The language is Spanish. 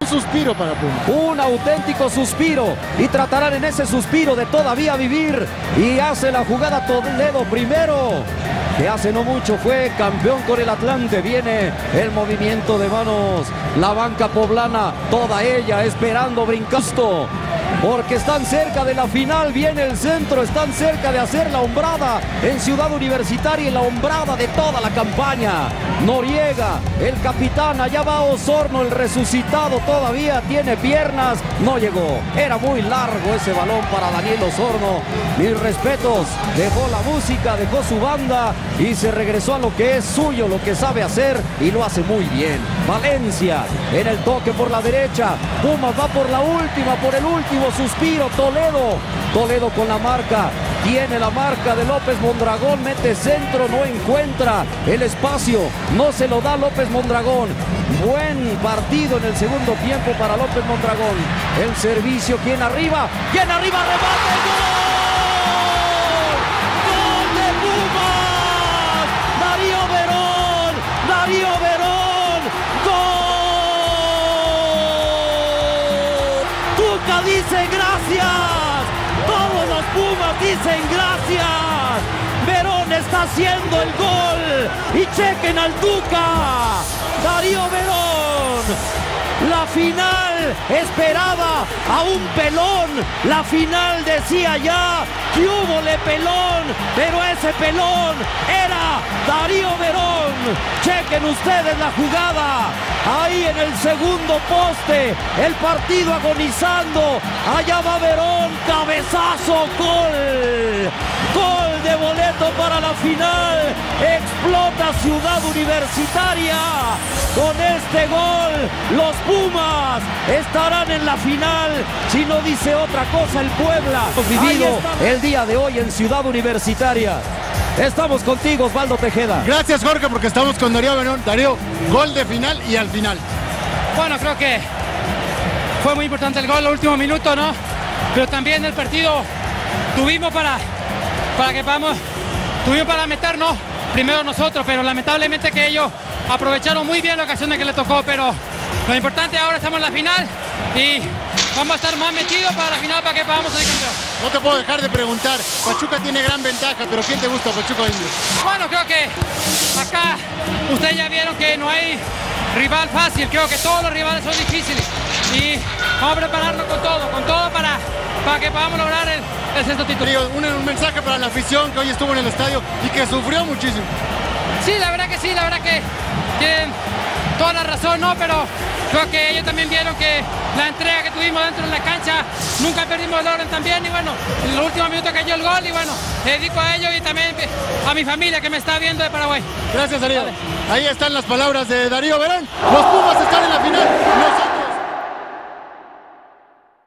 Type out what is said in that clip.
Un suspiro para Puma. Un auténtico suspiro. Y tratarán en ese suspiro de todavía vivir. Y hace la jugada Toledo primero, que hace no mucho fue campeón con el Atlante. Viene el movimiento de manos. La banca poblana, toda ella esperando brincasto, porque están cerca de la final. Viene el centro, están cerca de hacer la hombrada en Ciudad Universitaria y la hombrada de toda la campaña. Noriega, el capitán, allá va Osorno, el resucitado, todavía tiene piernas, no llegó. Era muy largo ese balón para Daniel Osorno. Mis respetos, dejó la música, dejó su banda y se regresó a lo que es suyo, lo que sabe hacer y lo hace muy bien. Valencia en el toque por la derecha. Pumas va por la última, por el último suspiro. Toledo con la marca. Tiene la marca de López Mondragón, mete centro, no encuentra el espacio, no se lo da López Mondragón. Buen partido en el segundo tiempo para López Mondragón. El servicio, ¿quién arriba? ¡Remate! ¡Gol! ¡Gol de Pumas! ¡Darío Verón! ¡Gol! Tuca dice gracias. Todos los Pumas dicen gracias. Verón está haciendo el gol. Y chequen al Tuca. Darío Verón. La final esperaba a un pelón. La final decía ya que húbole pelón. Pero ese pelón era Darío Verón. Chequen ustedes la jugada. Ahí en el segundo poste. El partido agonizando. Allá va Verón. Cabezazo. Gol. Gol de boleto para la final. Explota Ciudad Universitaria. Con este gol, los Pumas estarán en la final. Si no dice otra cosa el Puebla. Hemos vivido el día de hoy en Ciudad Universitaria. Estamos contigo, Osvaldo Tejeda. Gracias, Jorge, porque estamos con Darío Verón. Darío, gol de final y al final. Bueno, creo que fue muy importante el gol en el último minuto, ¿no? Pero también el partido tuvimos para meternos primero nosotros, pero lamentablemente que ellos aprovecharon muy bien la ocasión de que le tocó, pero lo importante ahora estamos en la final y vamos a estar más metidos para la final para que podamos ser campeón. No te puedo dejar de preguntar, Pachuca tiene gran ventaja, pero ¿quién te gusta, Pachuca o Indios? Bueno, creo que acá ustedes ya vieron que no hay rival fácil, creo que todos los rivales son difíciles y vamos a prepararnos con todo para que podamos lograr el sexto título. Un mensaje para la afición que hoy estuvo en el estadio y que sufrió muchísimo. Sí, la verdad que tienen toda la razón, ¿no? Pero creo que ellos también vieron que la entrega que tuvimos dentro de la cancha, nunca perdimos el orden también y bueno, en los últimos minutos cayó el gol y bueno, le dedico a ellos y también a mi familia que me está viendo de Paraguay. Gracias, Darío. Vale. Ahí están las palabras de Darío Verón. Los Pumas están en la final.